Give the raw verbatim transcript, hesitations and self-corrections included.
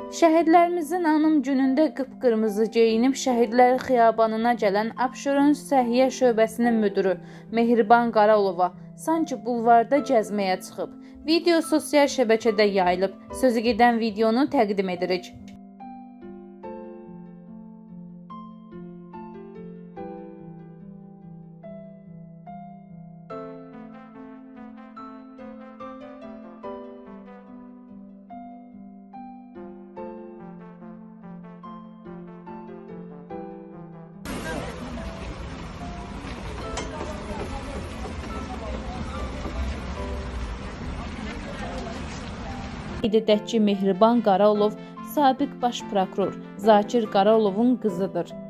Şəhidlərimizin anım günündə qıpqırmızı geyinib şəhidlər xiyabanına gələn Abşeron Səhiyyə şöbəsinin müdürü Mehriban Qaralova sanki bulvarda gəzməyə çıxıb. Video sosial şəbəkədə yayılıb. Sözü gedən videonu təqdim edirik. Qeyd edək ki, Mehriban Qaralov sabiq baş prokuror Zakir Qaralovun qızıdır.